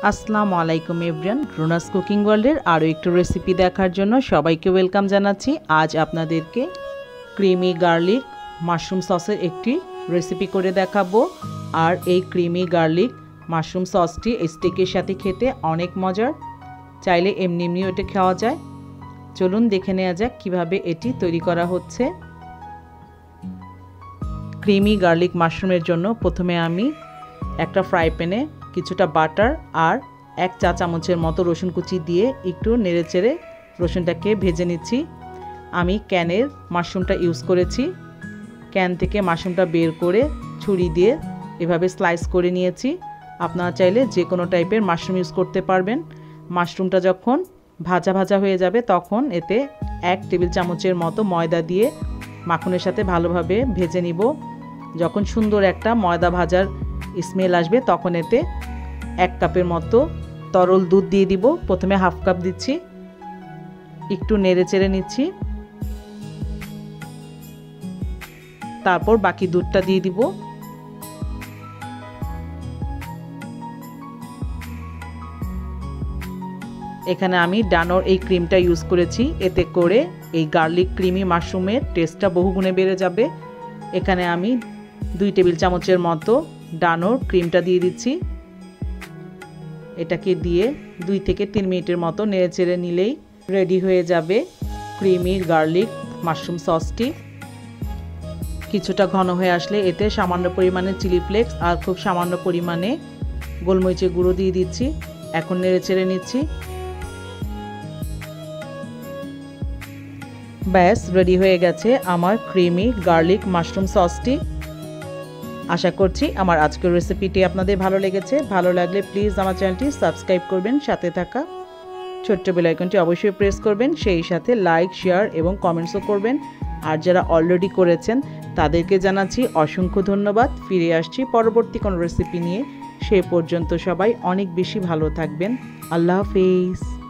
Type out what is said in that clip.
আসসালামু আলাইকুম everyone, Runa's cooking ওয়ার্ল্ডের আরও একটু রেসিপি দেখার জন্য সবাইকে ওয়েলকাম জানাচ্ছি। আজ আপনাদেরকে ক্রিমি গার্লিক মাশরুম সসের একটি রেসিপি করে দেখাবো। আর এই ক্রিমি গার্লিক মাশরুম সসটি স্টেকের সাথে খেতে অনেক মজার, চাইলে এমনি এমনিও এটা খাওয়া যায়। চলুন দেখে নেওয়া যাক কীভাবে এটি তৈরি করা হচ্ছে। ক্রিমি গার্লিক মাশরুমের জন্য প্রথমে আমি একটা ফ্রাই প্যানে কিছুটা বাটার আর 1 চা চামচের মতো রসুন কুচি দিয়ে একটু নেড়েচেড়ে রসুনটাকে ভেজে নিচ্ছি। আমি ক্যানের মাশরুমটা ইউজ করেছি। ক্যান থেকে মাশরুমটা বের করে ছুরি দিয়ে এভাবে স্লাইস করে নিয়েছি। আপনারা চাইলে যে কোনো টাইপের মাশরুম ইউজ করতে পারবেন। মাশরুমটা যখন ভাজা ভাজা হয়ে যাবে তখন এতে 1 টেবিল চামচের মতো ময়দা দিয়ে মাখনের সাথে ভালোভাবে ভেজে নিব। যখন সুন্দর একটা ময়দা ভাজার স্মেল আসবে তখন এতে 1 কাপের মতো তরল দুধ দিয়ে দিব। প্রথমে হাফ কাপ দিচ্ছি, একটু নেড়ে চেড়ে নিচ্ছি, তারপর বাকি দুধটা দিয়ে দিব। এখানে আমি ডানোর এই ক্রিমটা ইউজ করেছি, এতে করে এই গার্লিক ক্রিমি মাশরুমের টেস্টটা বহুগুণে বেড়ে যাবে। এখানে আমি 2 টেবিল চামচের মতো ডানোর ক্রিমটা দিয়ে দিচ্ছি। এটাকে দিয়ে 2 থেকে 3 মিনিটের মতো নেড়েচেড়ে নিলেই রেডি হয়ে যাবে ক্রিমি গার্লিক মাশরুম সসটি। কিছুটা ঘন হয়ে আসলে এতে সামান্য পরিমাণে চিলি ফ্লেক্স আর খুব সামান্য পরিমাণে গোলমরিচের গুঁড়ো দিয়ে দিচ্ছি। এখন নেড়েচেড়ে নিচ্ছি। ব্যাস রেডি হয়ে গেছে আমার ক্রিমি গার্লিক মাশরুম সসটি। আশা করছি আমার আজকের রেসিপিটি আপনাদের ভালো লেগেছে। ভালো লাগলে প্লিজ আমার চ্যানেলটি সাবস্ক্রাইব করবেন, সাথে থাকা ছোট্ট বেল আইকনটি অবশ্যই প্রেস করবেন, সেই সাথে লাইক, শেয়ার এবং কমেন্টসও করবেন। আর যারা অলরেডি করেছেন তাদেরকে জানাচ্ছি অসংখ্য ধন্যবাদ। ফিরে আসছি পরবর্তী কোনো রেসিপি নিয়ে। সে পর্যন্ত সবাই অনেক বেশি ভালো থাকবেন। আল্লাহ হাফেজ।